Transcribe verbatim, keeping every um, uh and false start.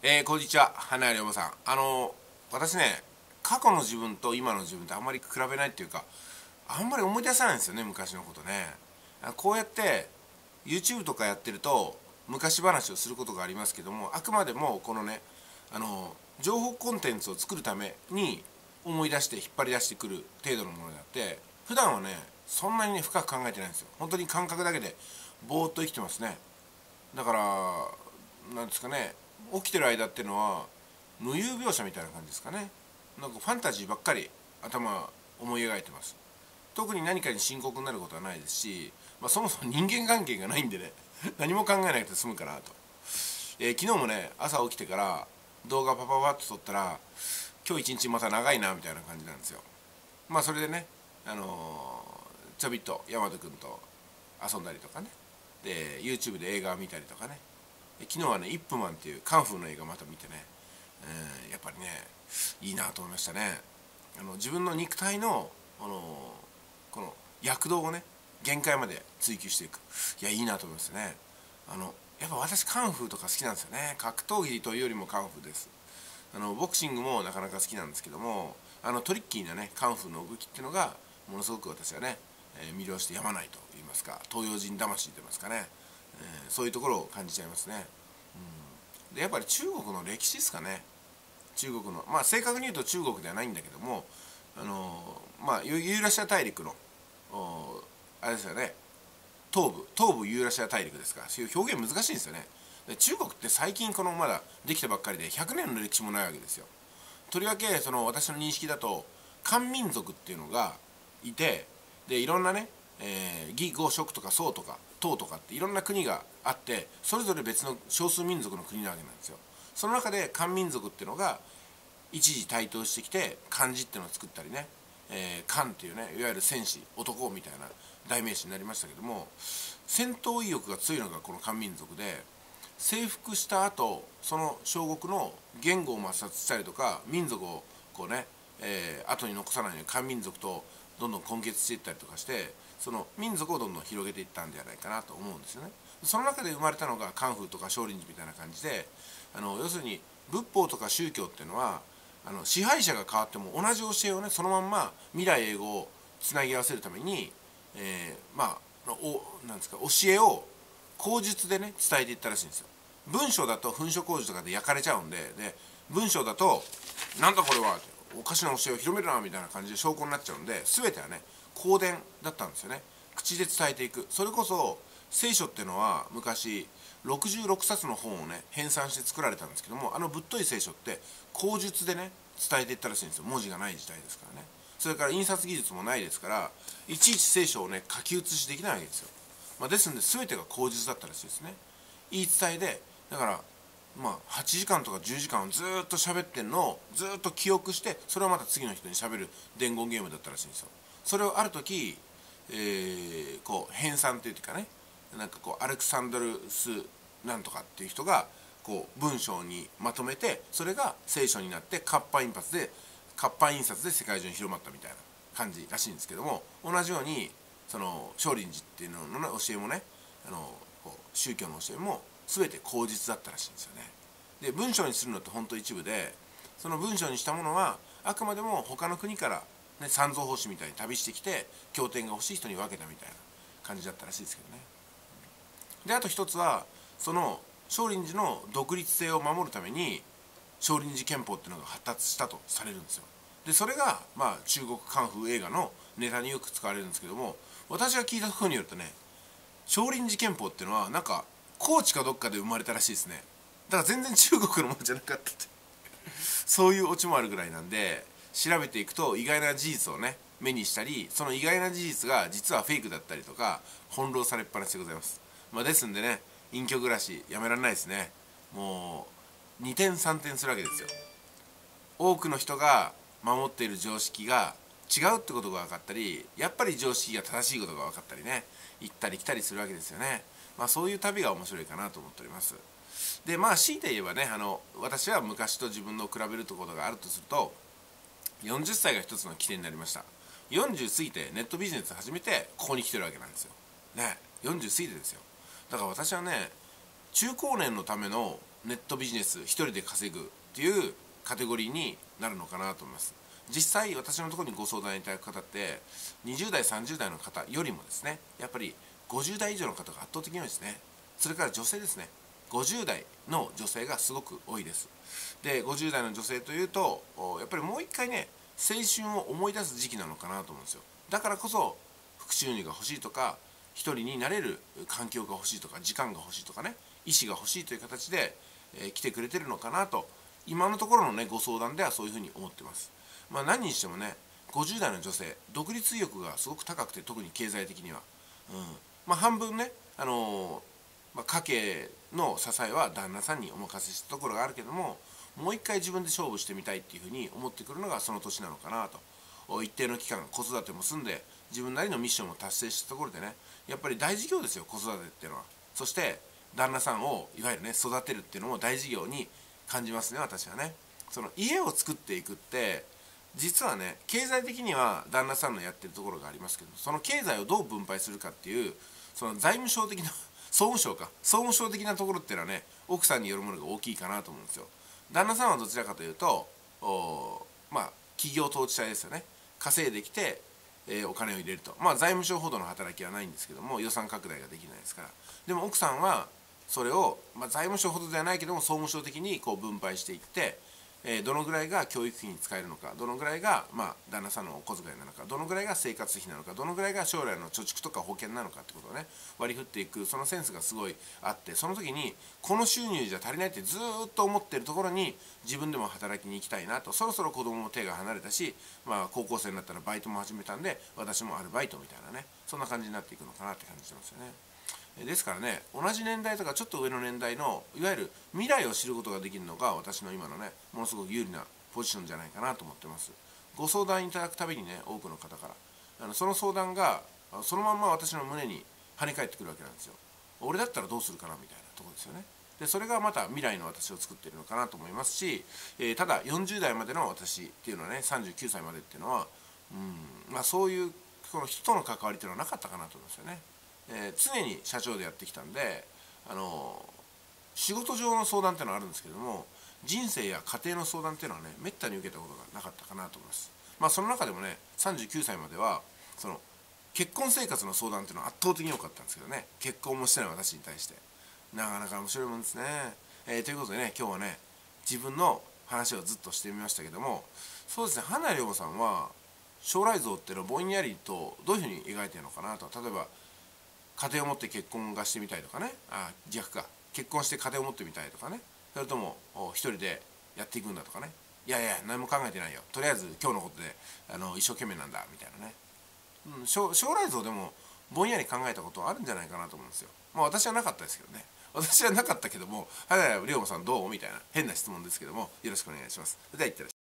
えー、こんにちは、花屋龍馬さん。あのー、私ね、過去の自分と今の自分ってあんまり比べないっていうか、あんまり思い出さないんですよね、昔のことね。あこうやって YouTube とかやってると、昔話をすることがありますけども、あくまでもこのね、あのー、情報コンテンツを作るために思い出して引っ張り出してくる程度のものであって、普段はね、そんなにね、深く考えてないんですよ。本当に感覚だけで、ぼーっと生きてますね。だから、なんですかね、起きてる間っていうのは無有描写みたいな感じですかね。なんかファンタジーばっかり頭思い描いてます。特に何かに深刻になることはないですし、まあ、そもそも人間関係がないんでね何も考えなくて済むかなと、えー、昨日もね朝起きてから動画パパパッと撮ったら今日一日また長いなみたいな感じなんですよ。まあそれでね、あのー、ちょびっと大和くんと遊んだりとかね、で YouTube で映画を見たりとかね、昨日はね「イップマン」っていうカンフーの映画また見てね、えー、やっぱりねいいなと思いましたね。あの自分の肉体の、あのー、この躍動をね限界まで追求していく、いやいいなと思いますね。あのやっぱ私カンフーとか好きなんですよね。格闘技というよりもカンフーです。あのボクシングもなかなか好きなんですけども、あのトリッキーなねカンフーの動きっていうのがものすごく私はね、えー、魅了してやまないと言いますか、東洋人魂と言いますかね、えー、そういうところを感じちゃいますね。うん、でやっぱり中国の歴史ですかね。中国のまあ正確に言うと中国ではないんだけども、あのー、まあユーラシア大陸のあれですよね、東部東部ユーラシア大陸ですから、そういう表現難しいんですよね。で中国って最近このまだできたばっかりでひゃくねんの歴史もないわけですよ。とりわけその私の認識だと漢民族っていうのがいて、でいろんなね、えー、義呉蜀とか宋とか唐とかっていろんな国があって、それぞれ別の少数民族の国なわけなんですよ。その中で漢民族っていうのが一時台頭してきて漢字っていうのを作ったりね、えー、漢っていうねいわゆる戦士男みたいな代名詞になりましたけども、戦闘意欲が強いのがこの漢民族で、征服した後その小国の言語を抹殺したりとか民族をこうね、えー、後に残さないように漢民族とどんどん根結していったりとかして、その民族をどんどん広げていったんじゃないかなと思うんですよね。その中で生まれたのがカンフーとか少林寺みたいな感じで、あの要するに仏法とか宗教っていうのはあの支配者が変わっても同じ教えをねそのまんま未来永劫をつなぎ合わせるために、えー、まあおなんですか教えを口述でね伝えていったらしいんですよ。文章だと噴書工事とかで焼かれちゃうんで、で文章だと「なんだこれは」っておかしな教えを広めるなみたいな感じで証拠になっちゃうんで、全てはね口伝だったんですよね。口で伝えていく。それこそ聖書っていうのは昔ろくじゅうろくさつの本をね編纂して作られたんですけども、あのぶっとい聖書って口述でね伝えていったらしいんですよ。文字がない時代ですからね。それから印刷技術もないですから、いちいち聖書をね書き写しできないわけですよ。まあ、ですので全てが口述だったらしいですね。言い伝えで、だからまあはちじかんとかじゅうじかんずっと喋ってんのをずっと記憶して、それをまた次の人に喋る伝言ゲームだったらしいんですよ。それをある時、えー、こう編纂っていうかね、なんかこうアレクサンドルスなんとかっていう人がこう文章にまとめて、それが聖書になって活版印刷で活版印刷で世界中に広まったみたいな感じらしいんですけども、同じようにその少林寺っていうのの、ね、教えもね、あのこう宗教の教えも全て口実だったらしいんですよね。で文章にするのって本当一部で、その文章にしたものはあくまでも他の国から、ね、三蔵法師みたいに旅してきて経典が欲しい人に分けたみたいな感じだったらしいですけどね。であと一つはその少林寺の独立性を守るために少林寺拳法っていうのが発達したとされるんですよ。でそれが、まあ、中国カンフー映画のネタによく使われるんですけども、私が聞いたところによるとね、少林寺拳法っていうのはなんか高知かどっかで生まれたらしいですね。だから全然中国のものじゃなかったってそういうオチもあるぐらいなんで、調べていくと意外な事実をね目にしたり、その意外な事実が実はフェイクだったりとか翻弄されっぱなしでございます。まあ、ですんでね、隠居暮らしやめられないですね。もうにてんさんてんするわけですよ。多くの人が守っている常識が違うってことが分かったり、やっぱり常識が正しいことが分かったりね、行ったり来たりするわけですよね。まあそういう旅が面白いかなと思っております。でまあ強いて言えばね、あの私は昔と自分の比べるところがあるとすると、よんじゅっさいが一つの起点になりました。よんじゅう過ぎてネットビジネス始めてここに来てるわけなんですよね。よんじゅう過ぎてですよ。だから私はね、中高年のためのネットビジネス一人で稼ぐっていうカテゴリーになるのかなと思います。実際私のところにご相談いただく方ってにじゅう代さんじゅう代の方よりもですね、やっぱりごじゅう代以上の方が圧倒的に多いですね。それから女性ですね。ごじゅう代の女性がすごく多いです。でごじゅう代の女性というとやっぱりもう一回ね、青春を思い出す時期なのかなと思うんですよ。だからこそ副収入が欲しいとか、一人になれる環境が欲しいとか、時間が欲しいとかね、意思が欲しいという形で、えー、来てくれてるのかなと、今のところのねご相談ではそういうふうに思ってます。まあ何にしてもね、ごじゅう代の女性独立意欲がすごく高くて、特に経済的には、うん、まあ半分ね、あのーまあ、家計の支えは旦那さんにお任せしたところがあるけども、もう一回自分で勝負してみたいっていうふうに思ってくるのがその年なのかなと。一定の期間子育ても済んで自分なりのミッションを達成したところでね、やっぱり大事業ですよ、子育てっていうのは。そして旦那さんをいわゆるね育てるっていうのも大事業に感じますね、私はね。その家を作っていくって実はね、経済的には旦那さんのやってるところがありますけど、その経済をどう分配するかっていう、その財務省的な総務省か総務省的なところっていうのはね、奥さんによるものが大きいかなと思うんですよ。旦那さんはどちらかというとまあ企業統治者ですよね。稼いできて、えー、お金を入れると、まあ財務省ほどの働きはないんですけども、予算拡大ができないですから。でも奥さんはそれを、まあ、財務省ほどではないけども総務省的にこう分配していって、えー、どのぐらいが教育費に使えるのか、どのぐらいが、まあ、旦那さんのお小遣いなのか、どのぐらいが生活費なのか、どのぐらいが将来の貯蓄とか保険なのかってことをね割り振っていく、そのセンスがすごいあって、その時にこの収入じゃ足りないってずっと思ってるところに自分でも働きに行きたいなと。そろそろ子供も手が離れたし、まあ、高校生になったらバイトも始めたんで私もアルバイトみたいなね、そんな感じになっていくのかなって感じしてますよね。ですからね、同じ年代とかちょっと上の年代のいわゆる未来を知ることができるのが私の今のねものすごく有利なポジションじゃないかなと思ってます。ご相談いただくたびにね、多くの方からあのその相談がそのまんま私の胸に跳ね返ってくるわけなんですよ。俺だったらどうするかなみたいなところですよね。でそれがまた未来の私を作っているのかなと思いますし、えー、ただよんじゅう代までの私っていうのはね、さんじゅうきゅうさいまでっていうのは、うん、まあそういうこの人との関わりっていうのはなかったかなと思いますよね。えー、常に社長でやってきたんで、あのー、仕事上の相談っていうのはあるんですけども、人生や家庭の相談っていうのはねめったに受けたことがなかったかなと思います。まあその中でもね、さんじゅうきゅうさいまではその結婚生活の相談っていうのは圧倒的に多かったんですけどね、結婚もしてない私に対してなかなか面白いもんですね。えー、ということでね、今日はね自分の話をずっとしてみましたけども、そうですね、花井涼さんは将来像っていうのをぼんやりとどういうふうに描いてるのかなと。例えば家庭を持って結婚がしてみたいとかね、あ逆か、結婚して家庭を持ってみたいとかね、それとも一人でやっていくんだとかね、いやいや何も考えてないよ、とりあえず今日のことであの一生懸命なんだみたいなね、うん、将来像でもぼんやり考えたことはあるんじゃないかなと思うんですよ。まあ私はなかったですけどね、私はなかったけども、はいはい、龍馬さんどうみたいな変な質問ですけども、よろしくお願いします。では、いってらっしゃい。